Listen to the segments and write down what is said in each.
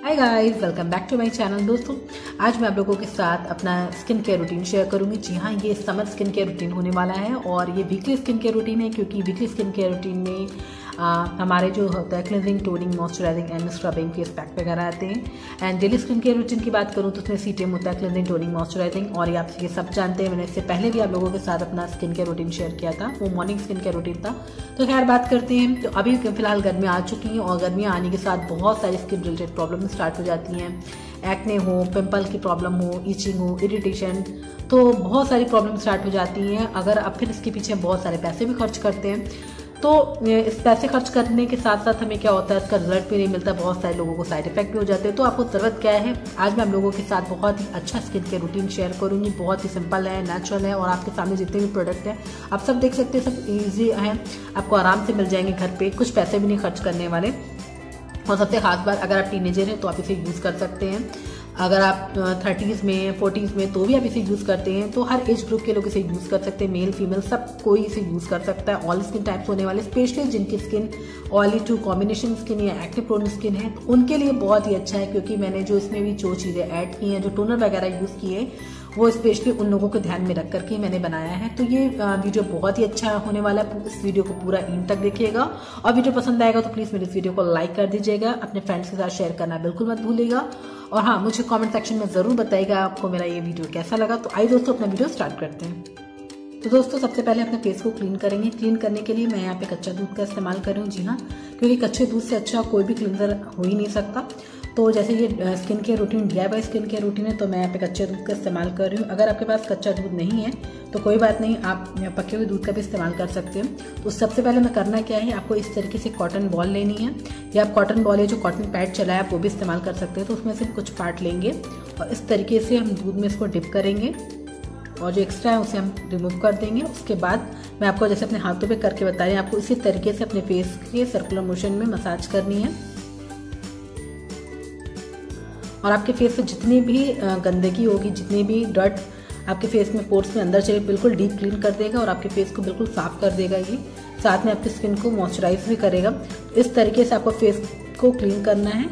Hi guys, welcome back to my channel. दोस्तों, आज मैं आप लोगों के साथ अपना स्किन केयर रूटीन शेयर करूंगी। जी हाँ, ये समर स्किन केयर रूटीन होने वाला है और ये वीकली स्किन केयर रूटीन है, क्योंकि वीकली स्किन केयर रूटीन में हमारे जो होता है cleansing, toning, moisturising and scrubbing face pack वगैरह आते हैं। And daily skin care routine की बात करूँ तो उसमें सीटीएम होता है, क्लिनजिंग, टोनिंग, मॉइस्चराइजिंग। और ये आप ये सब जानते हैं, मैंने इससे पहले भी आप लोगों के साथ अपना स्किन केयर रूटीन शेयर किया था, वो मॉर्निंग स्किन केयर रूटीन था। तो खैर बात करते हैं। तो अभी फिलहाल गर्मियाँ आ चुकी हैं और गर्मियाँ आने के साथ बहुत सारी स्किन रिलेटेड प्रॉब्लम स्टार्ट हो जाती हैं। एक्ने हो, पिंपल की प्रॉब्लम हो, इचिंग हो, इरिटेशन, तो बहुत सारी प्रॉब्लम स्टार्ट हो जाती हैं। अगर आप फिर इसके पीछे बहुत सारे पैसे भी खर्च करते हैं तो इस पैसे खर्च करने के साथ साथ हमें क्या होता है, इसका रिजल्ट भी नहीं मिलता। बहुत सारे लोगों को साइड इफेक्ट भी हो जाते हैं। तो आपको ज़रूरत क्या है, आज मैं आप लोगों के साथ बहुत ही अच्छा स्किन केयर रूटीन शेयर करूंगी। बहुत ही सिंपल है, नेचुरल है और आपके सामने जितने भी प्रोडक्ट हैं आप सब देख सकते हैं, सब ईजी हैं, आपको आराम से मिल जाएंगे घर पे, कुछ पैसे भी नहीं खर्च करने वाले। और सबसे खास बात, अगर आप टीनेजर हैं तो आप इसे यूज़ कर सकते हैं। अगर आप 30s में 40s में तो भी आप इसे यूज़ करते हैं, तो हर एज ग्रुप के लोग इसे यूज़ कर सकते हैं। मेल फीमेल सब कोई इसे यूज़ कर सकता है। ऑल स्किन टाइप्स होने वाले, स्पेशली जिनकी skin oily to combination skin या एक्ने प्रोन स्किन है, तो उनके लिए बहुत ही अच्छा है। क्योंकि मैंने जो इसमें भी जो चीज़ें ऐड की हैं, जो टोनर वगैरह यूज़ किए, वो स्पेशली उन लोगों को ध्यान में रख करके मैंने बनाया है। तो ये वीडियो बहुत ही अच्छा होने वाला है। इस वीडियो को पूरा एंड तक देखिएगा और वीडियो पसंद आएगा तो प्लीज़ मेरे इस वीडियो को लाइक कर दीजिएगा, अपने फ्रेंड्स के साथ शेयर करना बिल्कुल मत भूलिएगा। और हाँ, मुझे कमेंट सेक्शन में ज़रूर बताइएगा आपको मेरा ये वीडियो कैसा लगा। तो आइए दोस्तों, अपना वीडियो स्टार्ट करते हैं। तो दोस्तों, सबसे पहले अपने फेस को क्लीन करेंगे। क्लीन करने के लिए मैं यहाँ पे कच्चा दूध का इस्तेमाल कर रही हूँ। जी हाँ, क्योंकि कच्चे दूध से अच्छा कोई भी क्लींजर हो ही नहीं सकता। तो जैसे ये skin care routine DIY skin care routine है, तो मैं यहाँ पे कच्चे दूध का इस्तेमाल कर रही हूँ। अगर आपके पास कच्चा दूध नहीं है तो कोई बात नहीं, आप पके हुए दूध का भी इस्तेमाल कर सकते हैं। तो सबसे पहले मैं करना क्या है, आपको इस तरीके से कॉटन बॉल लेनी है, या आप कॉटन बॉल है जो कॉटन पैड चला है आप वो भी इस्तेमाल कर सकते हैं। तो उसमें से कुछ पार्ट लेंगे और इस तरीके से हम दूध में इसको डिप करेंगे और जो एक्स्ट्रा है उसे हम रिमूव कर देंगे। उसके बाद मैं आपको जैसे अपने हाथों पे करके बता रही हूँ, आपको इसी तरीके से अपने फेस के सर्कुलर मोशन में मसाज करनी है। और आपके फेस से जितनी भी गंदगी होगी, जितनी भी डर्ट आपके फेस में पोर्स में अंदर चले, बिल्कुल डीप क्लीन कर देगा और आपके फेस को बिल्कुल साफ कर देगा। ये साथ में आपकी स्किन को मॉइस्चराइज भी करेगा। इस तरीके से आपको फेस को क्लीन करना है।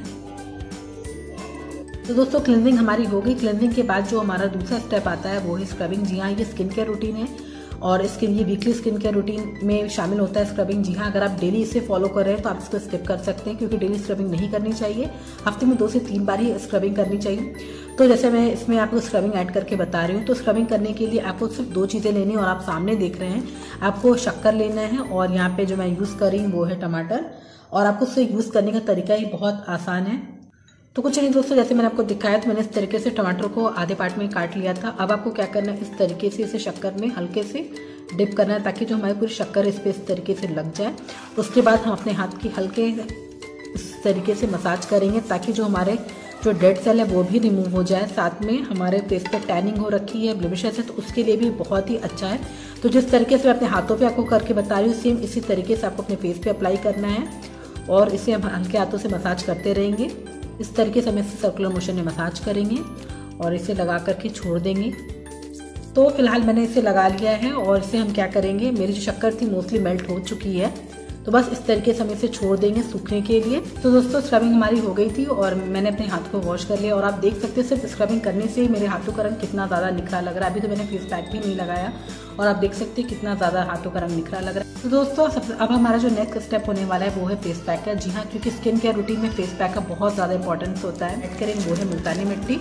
तो दोस्तों, क्लींजिंग हमारी हो गई। क्लींजिंग के बाद जो हमारा दूसरा स्टेप आता है वो है स्क्रबिंग। जी हाँ, ये स्किन केयर रूटीन है और इसके लिए वीकली स्किन केयर रूटीन में शामिल होता है स्क्रबिंग। जी हाँ, अगर आप डेली इसे फॉलो कर रहे हैं तो आप इसको स्किप कर सकते हैं, क्योंकि डेली स्क्रबिंग नहीं करनी चाहिए। हफ्ते में 2 से 3 बार ही स्क्रबिंग करनी चाहिए। तो जैसे मैं इसमें आपको स्क्रबिंग ऐड करके बता रही हूँ, तो स्क्रबिंग करने के लिए आपको सिर्फ 2 चीज़ें लेनी है और आप सामने देख रहे हैं। आपको शक्कर लेना है और यहाँ पे जो मैं यूज़ कर रही हूँ वो है टमाटर। और आपको उससे यूज़ करने का तरीका ही बहुत आसान है। तो कुछ नहीं दोस्तों, जैसे मैंने आपको दिखाया तो मैंने इस तरीके से टमाटर को आधे पार्ट में काट लिया था। अब आपको क्या करना है, इस तरीके से इसे शक्कर में हल्के से डिप करना है, ताकि जो हमारी पूरी शक्कर इस पे इस तरीके से लग जाए। उसके बाद हम अपने हाथ की हल्के इस तरीके से मसाज करेंगे, ताकि जो हमारे जो डेड सेल है वो भी रिमूव हो जाए। साथ में हमारे फेस पे टैनिंग हो रखी है, ब्लेमिशेस है, तो उसके लिए भी बहुत ही अच्छा है। तो जिस तरीके से मैं अपने हाथों पे आपको करके बता रही हूँ, सेम इसी तरीके से आपको अपने फेस पे अप्लाई करना है और इसे हम हल्के हाथों से मसाज करते रहेंगे। इस तरीके से हम इसे सर्कुलर मोशन में मसाज करेंगे और इसे लगा करके छोड़ देंगे। तो फिलहाल मैंने इसे लगा लिया है और इसे हम क्या करेंगे, मेरी जो शक्कर थी मोस्टली मेल्ट हो चुकी है, तो बस इस तरीके से हम इसे छोड़ देंगे सूखने के लिए। तो दोस्तों, स्क्रबिंग हमारी हो गई थी और मैंने अपने हाथ को वॉश कर लिया और आप देख सकते हैं सिर्फ स्क्रबिंग करने से ही मेरे हाथों का रंग कितना ज़्यादा निखरा लग रहा है। अभी तो मैंने फेस पैक भी नहीं लगाया और आप देख सकते हैं कितना ज़्यादा हाथों का रंग निखरा लग रहा है। तो दोस्तों, अब हमारा जो नेक्स्ट स्टेप होने वाला है वो है फेस पैक का। जी हाँ, क्योंकि स्किन केयर रूटीन में फेस पैक का बहुत ज़्यादा इंपॉर्टेंस होता है। ऐड करेंगे वो है मुल्तानी मिट्टी।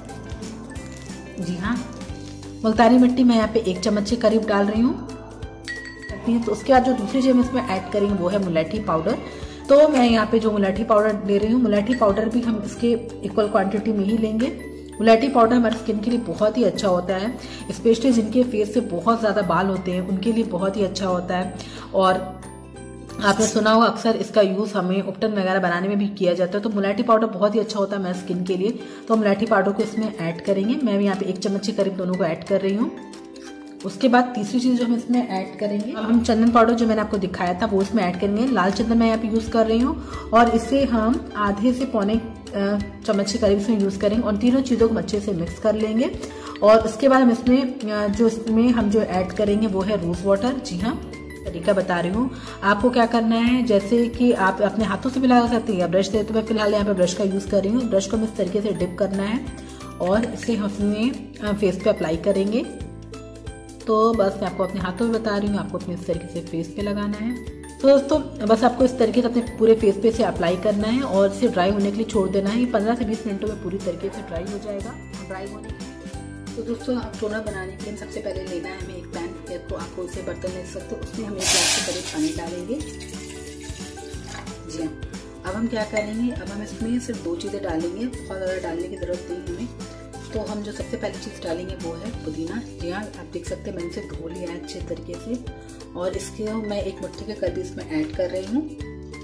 जी हाँ, मुल्तानी मिट्टी मैं यहाँ पे 1 चम्मच के करीब डाल रही हूँ। तो उसके बाद जो दूसरी चीज़ हम इसमें ऐड करेंगे वो है मुलेठी पाउडर। तो मैं यहाँ पे जो मुलेठी पाउडर ले रही हूँ, मुलेठी पाउडर भी हम इसके इक्वल क्वांटिटी में ही लेंगे। मुलेठी पाउडर हमारी स्किन के लिए बहुत ही अच्छा होता है, स्पेशली जिनके फेस से बहुत ज़्यादा बाल होते हैं उनके लिए बहुत ही अच्छा होता है। और आपने सुना होगा अक्सर इसका यूज़ हमें उपटन वगैरह बनाने में भी किया जाता है। तो मुलेठी पाउडर बहुत ही अच्छा होता है हमारी स्किन के लिए। तो मुलेठी पाउडर को इसमें ऐड करेंगे। मैं यहाँ पे 1 चम्मच के करीब दोनों को ऐड कर रही हूँ। उसके बाद तीसरी चीज़ जो हम इसमें ऐड करेंगे, अब हम चंदन पाउडर जो मैंने आपको दिखाया था वो इसमें ऐड करेंगे। लाल चंदन मैं यहाँ पे यूज़ कर रही हूँ और इसे हम आधे से पौने चम्मच के करीब इसमें यूज़ करेंगे और तीनों चीज़ों को अच्छे से मिक्स कर लेंगे। और उसके बाद हम इसमें जो ऐड करेंगे वो है रोज़ वाटर। जी हाँ, तरीका बता रही हूँ। आपको क्या करना है, जैसे कि आप अपने हाथों से भी लगा सकते हैं या ब्रश से, तो मैं फिलहाल यहाँ पे ब्रश का यूज कर रही हूँ। ब्रश को हम इस तरीके से डिप करना है और इसे अपने फेस पे अप्लाई करेंगे। तो बस मैं आपको अपने हाथों में बता रही हूँ, आपको अपने इस तरीके से फेस पे लगाना है। तो दोस्तों बस आपको इस तरीके से अपने पूरे फेस पे से अप्लाई करना है और इसे ड्राई होने के लिए छोड़ देना है। ये 15 से 20 मिनटों में पूरी तरीके से ड्राई हो जाएगा। ड्राई होने के लिए तो दोस्तों टोनर बनाने के लिए सबसे पहले लेना है हमें एक पैन, या तो आपको उसे बर्तन ले सकते हो, उसमें हम 1 गिलास के करीब पानी डालेंगे। जी हाँ, अब हम क्या करेंगे, अब हम इसमें सिर्फ 2 चीज़ें डालेंगे, बहुत ज़्यादा डालने की ज़रूरत नहीं हमें। तो हम जो सबसे पहली चीज़ डालेंगे वो है पुदीना। जी हाँ, आप देख सकते हैं मैंने इसे धो लिया है अच्छे तरीके से और इसके मैं 1 मुट्ठी के करीब इसमें ऐड कर रही हूँ।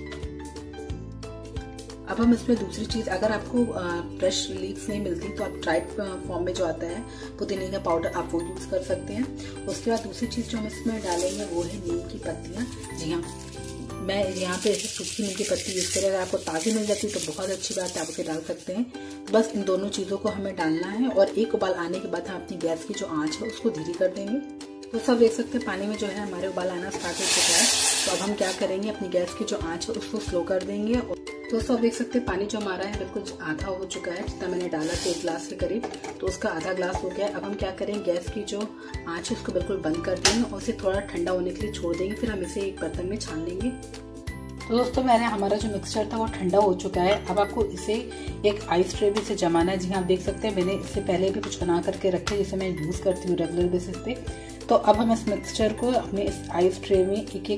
अब हम इसमें दूसरी चीज़, अगर आपको फ्रेश लीव्स नहीं मिलती तो आप ड्राइड फॉर्म में जो आता है पुदीने का पाउडर, आप वो यूज़ कर सकते हैं। उसके बाद दूसरी चीज़ जो हम इसमें डालेंगे वो है नीम की पत्तियाँ। जी हाँ, मैं यहाँ पे ऐसे सूखी नीम की पत्ती यूज़ करें, अगर आपको ताज़ी मिल जाती है तो बहुत अच्छी बात है, आप उसे डाल सकते हैं। बस इन दोनों चीज़ों को हमें डालना है और 1 उबाल आने के बाद हम अपनी गैस की जो आँच है उसको धीरे कर देंगे। तो सब देख सकते हैं पानी में जो है हमारे उबाल आना स्टार्ट हो चुका है। तो अब हम क्या करेंगे, अपनी गैस की जो आँच है उसको स्लो कर देंगे। तो सब देख सकते हैं पानी जो हमारा है बिल्कुल आधा हो चुका है, जितना मैंने डाला था 1 गिलास के करीब, तो उसका आधा ग्लास हो गया है। अब हम क्या करेंगे, गैस की जो आँच है उसको बिल्कुल बंद कर देंगे और उसे थोड़ा ठंडा होने के लिए छोड़ देंगे। फिर हम इसे एक बर्तन में छान लेंगे। तो दोस्तों हमारा जो मिक्सचर था वो ठंडा हो चुका है। अब आपको इसे एक आइस ट्रे भी से जमाना है। जी हाँ, आप देख सकते हैं मैंने इससे पहले भी कुछ बना करके रखे जिसे मैं यूज़ करती हूँ रेगुलर बेसिस पे। तो अब हम इस मिक्सचर को अपने इस आइस ट्रे में एक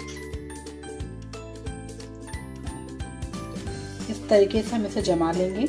इस तरीके से हम इसे जमा लेंगे।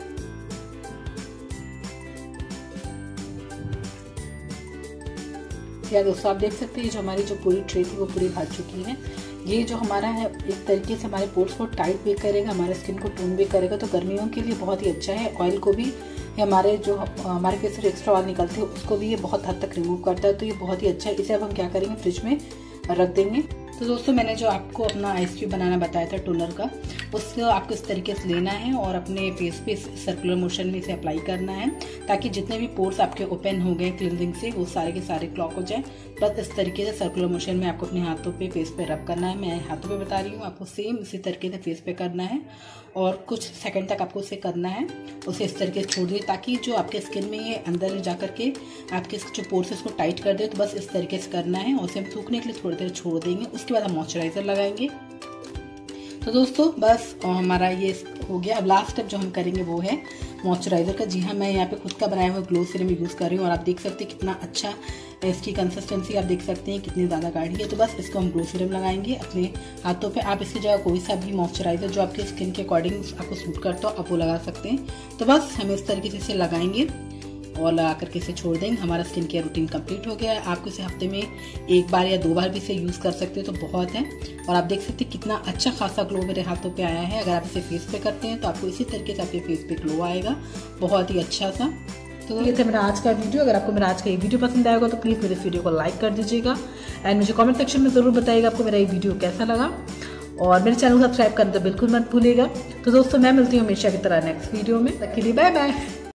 या दोस्तों आप देख सकते हैं जो हमारी जो पूरी ट्रे थी वो पूरी भर चुकी है। ये जो हमारा है एक तरीके से हमारे पोर्स को टाइट भी करेगा, हमारे स्किन को टोन भी करेगा। तो गर्मियों के लिए बहुत ही अच्छा है। ऑयल को भी हमारे फेस से एक्स्ट्रा ऑयल निकलती है उसको भी ये बहुत हद तक रिमूव करता है। तो ये बहुत ही अच्छा है। इसे अब हम क्या करेंगे, फ्रिज में रख देंगे। तो दोस्तों मैंने जो आपको अपना आइस क्यूब बनाना बताया था टोनर का, उसको आपको इस तरीके से लेना है और अपने फेस पे सर्कुलर मोशन में इसे अप्लाई करना है, ताकि जितने भी पोर्स आपके ओपन हो गए क्लिनजिंग से वो सारे के सारे क्लॉक हो जाए। बस इस तरीके से सर्कुलर मोशन में आपको अपने हाथों पे फेस पे रब करना है। मैं हाथों पे बता रही हूँ, आपको सेम इसी तरीके से फेस पे करना है और कुछ सेकंड तक आपको उसे करना है। उसे इस तरीके से छोड़ दिए ताकि जो आपके स्किन में ये अंदर जा करके आपके जो पोर्स इसको टाइट कर दे। तो बस इस तरीके से करना है और उसे हम सूखने के लिए थोड़ी देर छोड़ देंगे। उसके बाद हम मॉइस्चराइजर लगाएंगे। तो दोस्तों बस हमारा ये हो गया। अब लास्ट स्टेप जो हम करेंगे वो है मॉइस्चराइजर का। जी हाँ, मैं यहाँ पे खुद का बनाया हुआ ग्लो सीरम यूज़ कर रही हूँ और आप देख सकते हैं कितना अच्छा इसकी कंसिस्टेंसी, आप देख सकते हैं कितनी ज़्यादा गाढ़ी है। तो बस इसको हम ग्लो सीरम लगाएंगे अपने हाथों पे। आप इसकी जगह कोई सा भी मॉइस्चराइजर जो आपके स्किन के अकॉर्डिंग आपको सूट करता हो आप वो लगा सकते हैं। तो बस हम इस तरीके से इसे लगाएंगे और लगा करके इसे छोड़ देंगे। हमारा स्किन केयर रूटीन कंप्लीट हो गया है। आपको इसे हफ्ते में 1 बार या 2 बार भी इसे यूज़ कर सकते हो तो बहुत है। और आप देख सकते हैं कितना अच्छा खासा ग्लो मेरे हाथों पे आया है। अगर आप इसे फेस पे करते हैं तो आपको इसी तरीके से आपके फेस पे ग्लो आएगा, बहुत ही अच्छा सा। तो ये था मेरा आज का वीडियो। अगर आपको मेरा आज का ये वीडियो पसंद आएगा तो प्लीज़ मेरे इस वीडियो को लाइक कर दीजिएगा एंड मुझे कमेंट सेक्शन में ज़रूर बताइएगा आपको मेरा ये वीडियो कैसा लगा। और मेरे चैनल को सब्सक्राइब करना तो बिल्कुल मत भूलिएगा। तो दोस्तों मैं मिलती हूँ हमेशा की तरह नेक्स्ट वीडियो में। तब के लिए बाय बाय।